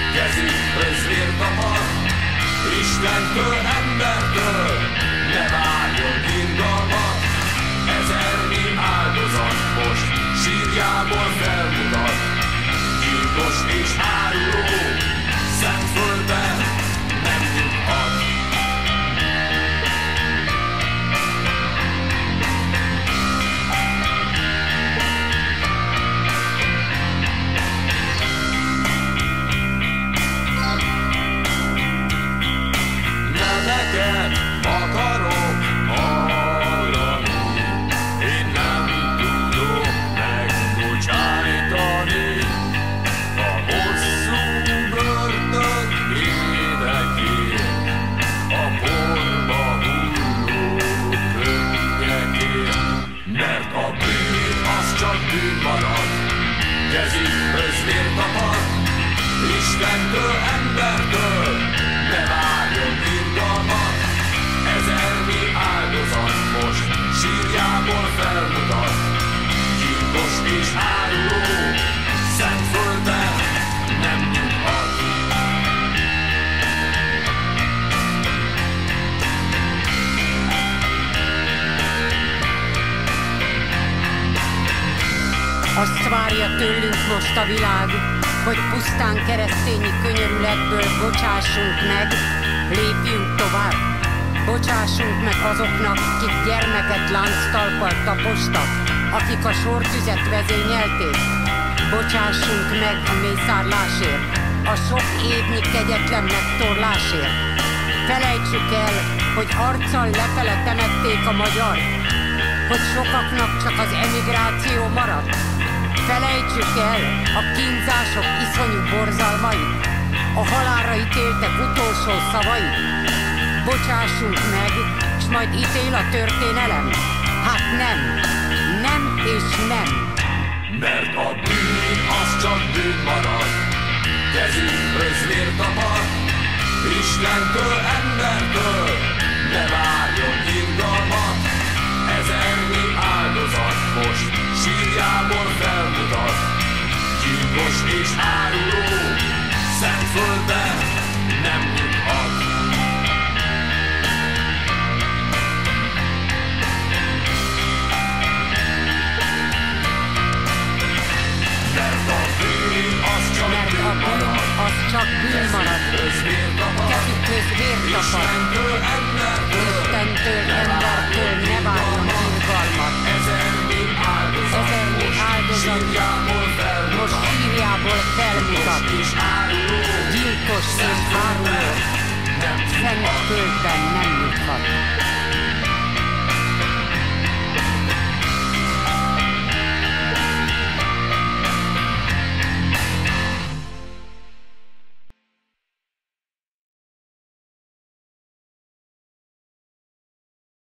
kezükhöz vér tapad, Istentől, embertől, ne várjon irgalmat. Ezernyi áldozat most sírjából felmutat, gyilkos és áruló, Szentföldben nem nyughat. Neveket akarok hallani, én nem tudok megbocsájtani. A hosszú börtön évekért, a porba hulló könnyekért, mert a bűn az csak bűn marad, kezükhöz vér tapad, Istentől, embertől, ne várjon irgalmat. Ezernyi áldozat most sírjából felmutat, gyilkos és áruló, Szentföldben nem nyughat. Azt várja tőlünk most a világ, hogy pusztán keresztényi könyörületből bocsássunk meg, lépjünk tovább. Bocsássunk meg azoknak, kik gyermeket lánctalppal tapostak, akik a sortüzet vezényelték. Bocsássunk meg a mészárlásért, a sok évnyi kegyetlen megtorlásért. Felejtsük el, hogy arccal lefele temették a magyart, hogy sokaknak csak az emigráció maradt. Felejtsük el a kínzások iszonyú borzalmait, a halálra ítéltek utolsó szavait. Bocsássunk meg, s majd ítél a történelem. Hát nem, nem és nem. Mert a bűn az csak bűn marad, kezükhöz vér tapad, Istentől, embertől, ne várjon irgalmat. Ezernyi áldozat most sírjából felmutat, gyilkos és áruló, Szentföldben nem nyughat. Mert a bűn az csak bűn marad, kezükhöz vér tapad, Istentől, embertől, ne várjon irgalmat. Ezernyi áldozat most sírjából felmutat, gyilkos és áruló, Szentföldben nem nyughat.